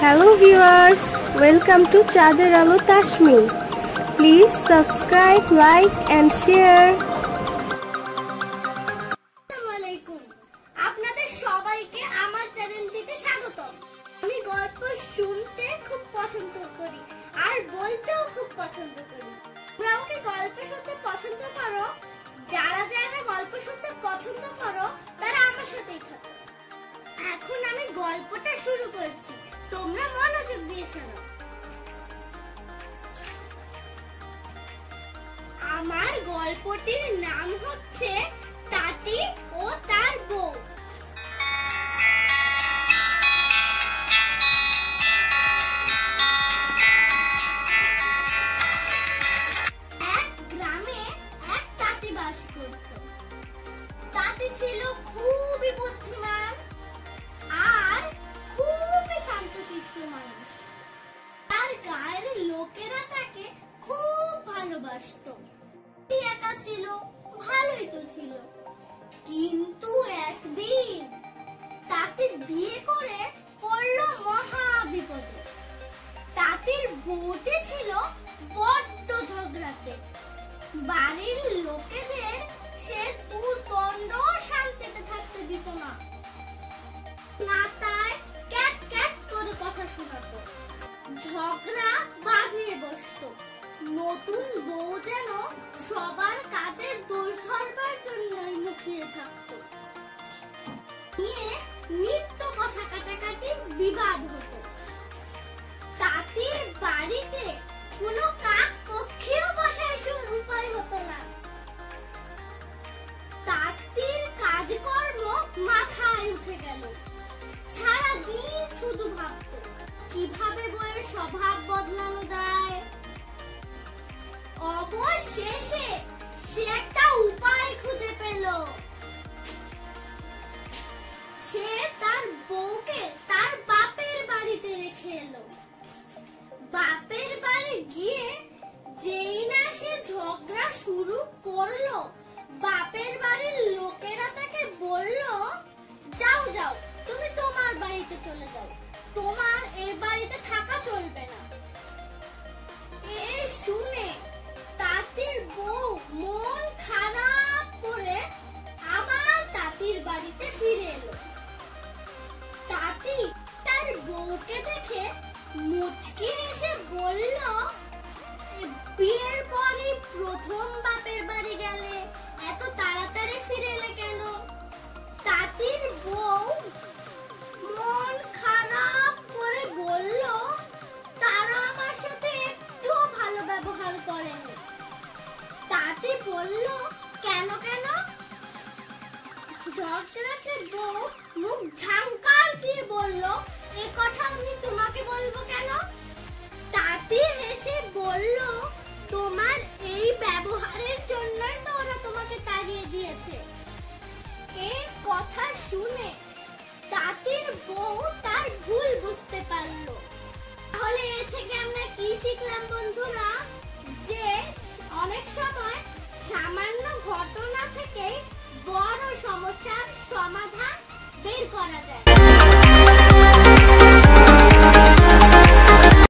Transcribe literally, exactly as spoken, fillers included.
Hello viewers, welcome to Chader Alo Tashmi. Please subscribe, like and share. আসসালামুয়ালাইকুম, আপনাদের সবাইকে আমার চ্যানেলটিতে স্বাগতম। আমি গল্প শুনতে খুব পছন্দ করি আর বলতেও খুব পছন্দ করি। তোমরা আমাকে গল্প শুনতে পছন্দ করো, যারা যারা গল্প শুনতে পছন্দ করো তারা আমার সাথেই থাকো। এখন আমি গল্পটা শুরু করছি, তোমরা মনোযোগ দিয়ে শোনো। আমার গল্পটির নাম হচ্ছে তাঁতি ও তার বউ। এক গ্রামে এক তাঁতি বাস করত। তাঁতি ছিল খুবই বুদ্ধিমান আর খুবই শান্তশিষ্ট মানুষ। তার গায়ের লোকেরা তাকে খুব ভালোবাসতো। একা ছিল, ভালোই তো ছিল, কিন্তু একদিন তাঁতির বিয়ে করে পড়লো মহা বিপদে। তাঁতির বউটি ছিল বড্ড ঝগড়াটে। বাড়ির লোকেদের সে দু দণ্ড শান্তিতে থাকতে দিত না। নাতায় ক্যাট ক্যাট করে কথা শোনাতো, ঝগড়া বাঁধিয়ে বসতো। নতুন বউ যেন সবার কাজের দোষ ধরবার জন্যই মুখিয়ে থাকতো। নিয়ে নিত্য কথা কাটাকাটি বিবাদ হতো। তাঁতির বাড়িতে কোনো কাক পক্ষীও বসার উপায় হতো না। তাঁতির কাজকর্ম মাথায় উঠে গেল। সারাদিন শুধু ভাবতো কিভাবে বউয়ের স্বভাব বদলানো যায়। অবশেষে সে একটা উপায় খুঁজে পেল। সে তার বউকে তার বাপের বাড়িতে রেখে এলো। বাপের বাড়ি গিয়ে যেই না সে ঝগড়া শুরু করলো, বাপের বাড়ির লোকেরা তাকে বলল, যাও যাও, তুমি তোমার বাড়িতে চলে যাও, তোমার এই বাড়িতে থাকা চলবে না। এই শুনে তাঁতির বউ মন খারাপ করে আবার তাঁতির বাড়িতে ফিরে এলো। তাঁতি তার বউকে দেখে মুচকি হেসে বলল, বিয়ের পরে প্রথম বাপের বাড়ি গেলে, এত তাড়াতাড়ি ফিরে এলে কেন? তাঁতির বউ মন খারাপ করে বলল, তারা আমার সাথে একটু ভালো ব্যবহার করেনি। তাঁতি বলল, কেন কেন? ঝগড়াটে বউ মুখ ঝাংকার দিয়ে বলল, এ কথা আমি তোমাকে বলবো কেন? তাঁতি হেসে বলল, তোমার এই ব্যবহারের জন্যই